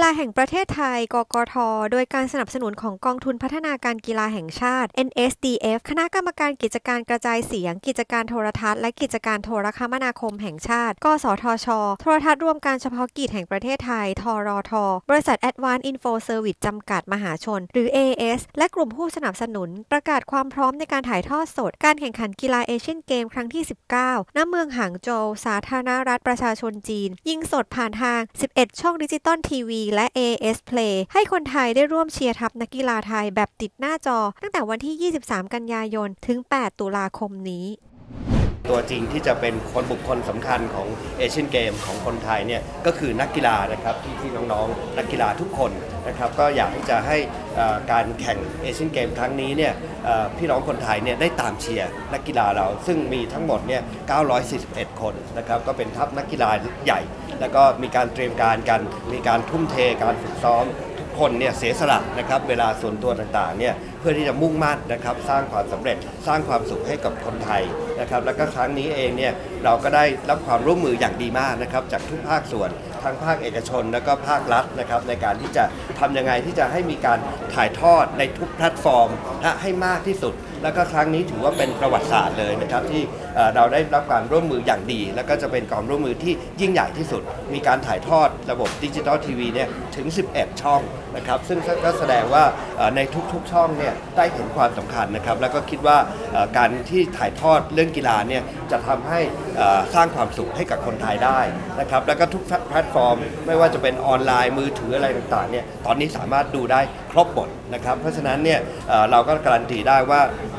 ฬาแห่งประเทศไทย กกท.โดยการสนับสนุนของกองทุนพัฒนาการกีฬาแห่งชาติ NSDF คณะกรรมการกิจการกระจายเสียง กิจการโทรทัศน์และกิจการโทรคมนาคมแห่งชาติ กสทช.โทรทัศน์รวมการเฉพาะกิจแห่งประเทศไทย ทรท.บริษัท Advanced Info Service จำกัดมหาชน หรือ AIS และกลุ่มผู้สนับสนุนประกาศความพร้อมในการถ่ายทอดสดการแข่งขันกีฬาเอเชียนเกมครั้งที่ 19 ณ เมืองหางโจว สาธารณรัฐประชาชนจีน ยิงสดผ่านทาง 11 ช่องดิจิตอลทีวีและ AIS Play ให้คนไทยได้ร่วมเชียร์ทัพนักกีฬาไทยแบบติดหน้าจอตั้งแต่วันที่ 23 กันยายน ถึง 8 ตุลาคมนี้ตัวจริงที่จะเป็นคนบุคคลสำคัญของเอเชียนเกมของคนไทยเนี่ยก็คือนักกีฬานะครับที่น้องๆนักกีฬาทุกคนนะครับก็อยากที่จะให้การแข่งเอเชียนเกมครั้งนี้เนี่ยพี่น้องคนไทยเนี่ยได้ตามเชียร์นักกีฬาเราซึ่งมีทั้งหมดเนี่ย941 คนนะครับก็เป็นทัพนักกีฬาใหญ่แล้วก็มีการเตรียมการกันมีการทุ่มเทการฝึกซ้อมคนเนี่ยเสียสละนะครับเวลาส่วนตัวต่างๆเนี่ยเพื่อที่จะมุ่งมั่นนะครับสร้างความสำเร็จสร้างความสุขให้กับคนไทยนะครับแล้วก็ครั้งนี้เองเนี่ยเราก็ได้รับความร่วมมืออย่างดีมากนะครับจากทุกภาคส่วนทั้งภาคเอกชนแล้วก็ภาครัฐนะครับในการที่จะทำยังไงที่จะให้มีการถ่ายทอดในทุกแพลตฟอร์มให้มากที่สุดแล้วก็ครั้งนี้ถือว่าเป็นประวัติศาสตร์เลยนะครับที่เราได้รับการร่วมมืออย่างดีแล้วก็จะเป็นความร่วมมือที่ยิ่งใหญ่ที่สุดมีการถ่ายทอดระบบดิจิตอลทีวีเนี่ยถึง11 ช่องนะครับซึ่งก็แสดงว่าในทุกๆช่องเนี่ยได้เห็นความสำคัญนะครับแล้วก็คิดว่าการที่ถ่ายทอดเรื่องกีฬาเนี่ยจะทำให้สร้างความสุขให้กับคนไทยได้นะครับแล้วก็ทุกแพลตฟอร์มไม่ว่าจะเป็นออนไลน์มือถืออะไรต่างๆเนี่ยตอนนี้สามารถดูได้ครบหมดนะครับเพราะฉะนั้นเนี่ยเราก็การันตีได้ว่า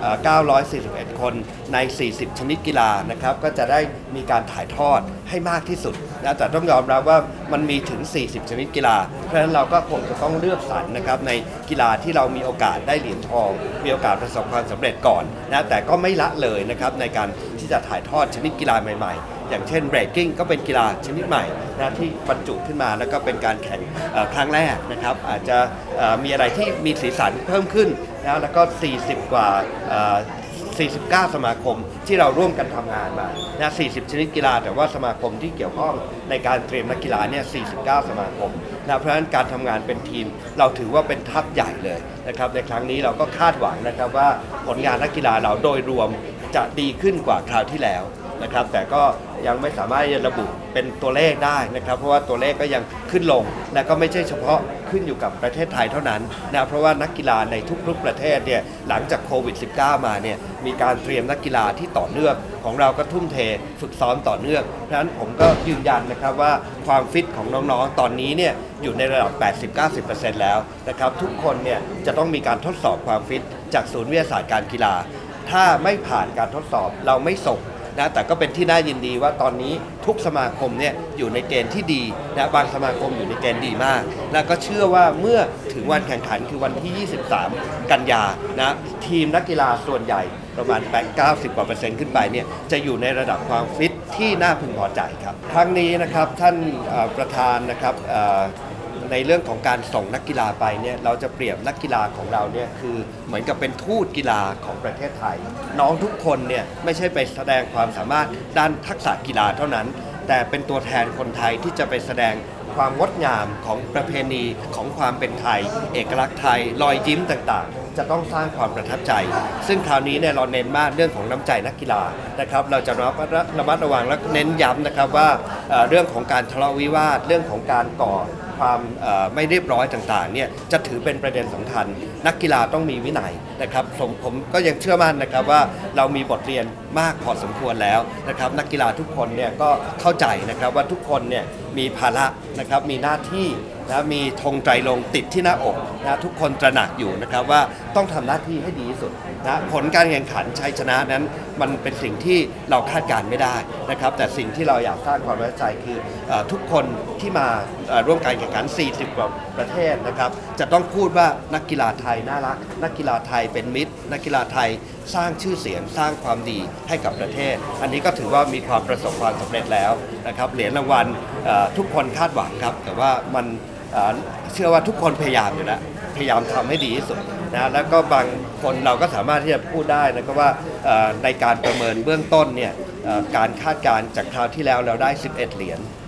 941 คนใน 40 ชนิดกีฬานะครับก็จะได้มีการถ่ายทอดให้มากที่สุดนะแต่ต้องยอมรับว่ามันมีถึง 40 ชนิดกีฬาเพราะฉะนั้นเราก็คงจะต้องเลือกสรรนะครับในกีฬาที่เรามีโอกาสได้เหรียญทองมีโอกาสประสบความสำเร็จก่อนนะแต่ก็ไม่ละเลยนะครับในการที่จะถ่ายทอดชนิดกีฬาใหม่ๆอย่างเช่นเบรกกิ้งก็เป็นกีฬาชนิดใหม่นะที่บรรจุขึ้นมาแล้วก็เป็นการแข่งครั้งแรกนะครับอาจจะมีอะไรที่มีสีสันเพิ่มขึ้นนะแล้วก็40 กว่า49 สมาคมที่เราร่วมกันทำงานมานะ40 ชนิดกีฬาแต่ว่าสมาคมที่เกี่ยวข้องในการเตรียมนักกีฬาเนี่ย49 สมาคมนะเพราะฉะนั้นการทำงานเป็นทีมเราถือว่าเป็นทัพใหญ่เลยนะครับในครั้งนี้เราก็คาดหวังนะครับว่าผลงานนักกีฬาเราโดยรวมจะดีขึ้นกว่าคราวที่แล้วนะครับแต่ก็ยังไม่สามารถจะระบุเป็นตัวเลขได้นะครับเพราะว่าตัวเลขก็ยังขึ้นลงและก็ไม่ใช่เฉพาะขึ้นอยู่กับประเทศไทยเท่านั้นนะเพราะว่านักกีฬาในทุกๆประเทศเนี่ยหลังจากโควิด -19 มาเนี่ยมีการเตรียมนักกีฬาที่ต่อเนื่องของเราก็ทุ่มเทฝึกซ้อมต่อเนื่องเพราะฉะนั้นผมก็ยืนยันนะครับว่าความฟิตของน้องๆตอนนี้เนี่ยอยู่ในระดับ 80-90% แล้วนะครับทุกคนเนี่ยจะต้องมีการทดสอบความฟิตจากศูนย์วิทยาศาสตร์การกีฬาถ้าไม่ผ่านการทดสอบเราไม่ส่งนะแต่ก็เป็นที่น่ายินดีว่าตอนนี้ทุกสมาคมเนี่ยอยู่ในเกณฑ์ที่ดีนะบางสมาคมอยู่ในเกณฑ์ดีมากแล้วก็เชื่อว่าเมื่อถึงวันแข่งขันคือวันที่ 23 กันยานะทีมนักกีฬาส่วนใหญ่ประมาณ90 กว่า%ขึ้นไปเนี่ยจะอยู่ในระดับความฟิตที่น่าพึงพอใจครับครั้งนี้นะครับท่านประธานนะครับในเรื่องของการส่งนักกีฬาไปเนี่ยเราจะเปรียบนักกีฬาของเราเนี่ยคือเหมือนกับเป็นทูตกีฬาของประเทศไทยน้องทุกคนเนี่ยไม่ใช่ไปแสดงความสามารถด้านทักษะกีฬาเท่านั้นแต่เป็นตัวแทนคนไทยที่จะไปแสดงความงดงามของประเพณีของความเป็นไทยเอกลักษณ์ไทยรอยยิ้มต่างๆจะต้องสร้างความประทับใจซึ่งคราวนี้เนี่ยเราเน้นมากเรื่องของน้ำใจนักกีฬานะครับเราจะระมัดระวังและเน้นย้ำนะครับว่าเรื่องของการทะเลาะวิวาทเรื่องของการก่อความไม่เรียบร้อยต่างๆเนี่ยจะถือเป็นประเด็นสำคัญนักกีฬาต้องมีวินัยนะครับผมก็ยังเชื่อมั่นนะครับว่าเรามีบทเรียนมากพอสมควรแล้วนะครับนักกีฬาทุกคนเนี่ยก็เข้าใจนะครับว่าทุกคนเนี่ยมีภาระนะครับมีหน้าที่นะมีธงไตรรงค์ติดที่หน้าอกนะทุกคนตระหนักอยู่นะครับว่าต้องทำหน้าที่ให้ดีที่สุดนะผลการแข่งขันชัยชนะนั้นมันเป็นสิ่งที่เราคาดการไม่ได้นะครับแต่สิ่งที่เราอยากสร้างความไว้ใจคือทุกคนที่มาร่วมการแข่งขัน40 กว่าประเทศนะครับจะต้องพูดว่านักกีฬาไทยน่ารักนักกีฬาไทยเป็นมิตรนักกีฬาไทยสร้างชื่อเสียงสร้างความดีให้กับประเทศอันนี้ก็ถือว่ามีความประสบความสำเร็จแล้วนะครับเหรียญรางวัลทุกคนคาดหวังครับแต่ว่ามันเชื่อว่าทุกคนพยายามอยู่แล้วพยายามทำให้ดีที่สุดนะแล้วก็บางคนเราก็สามารถที่จะพูดได้นะครับว่าในการประเมินเบื้องต้นเนี่ยการคาดการณ์จากคราวที่แล้วเราได้11 เหรียญ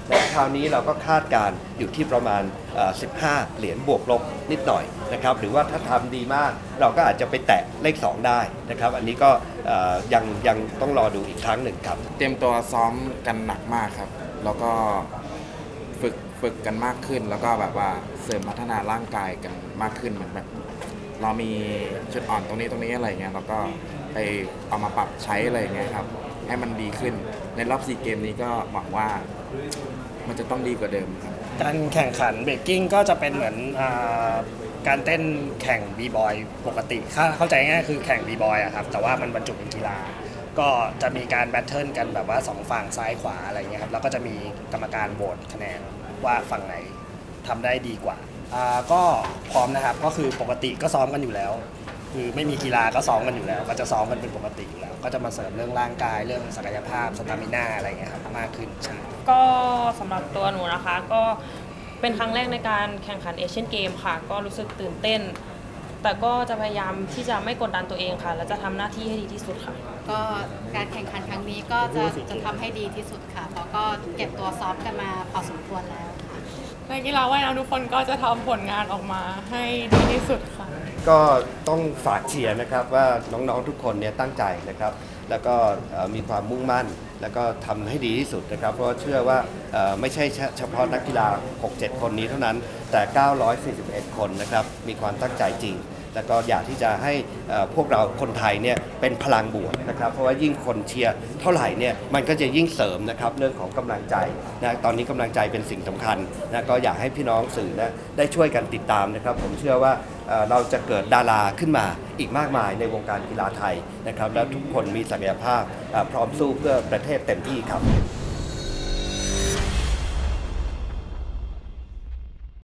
และคราวนี้เราก็คาดการณ์อยู่ที่ประมาณ15 เหรียญบวกลบนิดหน่อยนะครับหรือว่าถ้าทำดีมากเราก็อาจจะไปแตะเลข 2 ได้นะครับอันนี้ก็ยังต้องรอดูอีกครั้งหนึ่งครับเตรียมตัวซ้อมกันหนักมากครับแล้วก็ฝึกกันมากขึ้นแล้วก็แบบว่าเสริมพัฒนาร่างกายกันมากขึ้นเหมือนแบบเรามีจุดอ่อนตรงนี้อะไรเงี้ยเราก็ไปเอามาปรับใช้อะไรเงี้ยครับให้มันดีขึ้นในรอบ4 เกมนี้ก็หวังว่ามันจะต้องดีกว่าเดิมครับการแข่งขันเบรกกิ้งก็จะเป็นเหมือนการเต้นแข่งบีบอยปกติเข้าใจง่ายคือแข่งบีบอยอะครับแต่ว่ามันบรรจุเป็นกีฬาก็จะมีการแบทเทิลกันแบบว่า2 ฝั่งซ้ายขวาอะไรเงี้ยครับแล้วก็จะมีกรรมการโหวตคะแนนว่าฝั่งไหนทำได้ดีกว่าก็พร้อมนะครับก็คือปกติก็ซ้อมกันอยู่แล้วคือไม่มีกีฬาก็ซ้อมกันอยู่แล้วก็จะซ้อมกันเป็นปกติอยู่แล้วก็จะมาเสริมเรื่องร่างกายเรื่องศักยภาพสตามิน่าอะไรเงี้ยครับมากขึ้นใช่ก็สำหรับตัวหนูนะคะก็เป็นครั้งแรกในการแข่งขันเอเชียนเกมค่ะก็รู้สึกตื่นเต้นแต่ก็จะพยายามที่จะไม่กดดันตัวเองค่ะและจะทำหน้าที่ให้ดีที่สุดค่ะก็การแข่งขันครั้งนี้ก็จะทำให้ดีที่สุดค่ะเพราะก็เก็บตัวซ้อมกันมาพอสมควรแล้วค่ะนักกีฬาว่ายน้ำทุกคนก็จะทำผลงานออกมาให้ดีที่สุดค่ะก็ต้องฝากเชียร์นะครับว่าน้องๆทุกคนเนี่ยตั้งใจนะครับแล้วก็มีความมุ่งมั่นแล้วก็ทำให้ดีที่สุดนะครับเพราะเชื่อว่าไม่ใช่เฉพาะนักกีฬา 6-7 คนนี้เท่านั้นแต่ 941 คนนะครับมีความตั้งใจจริงแล้วก็อยากที่จะให้พวกเราคนไทยเนี่ยเป็นพลังบวกนะครับเพราะว่ายิ่งคนเชียร์เท่าไหร่เนี่ยมันก็จะยิ่งเสริมนะครับเรื่องของกำลังใจนะตอนนี้กำลังใจเป็นสิ่งสำคัญนะก็อยากให้พี่น้องสื่อนะได้ช่วยกันติดตามนะครับผมเชื่อว่าเราจะเกิดดาราขึ้นมาอีกมากมายในวงการกีฬาไทยนะครับและทุกคนมีศักยภาพพร้อมสู้เพื่อประเทศเต็มที่ครับ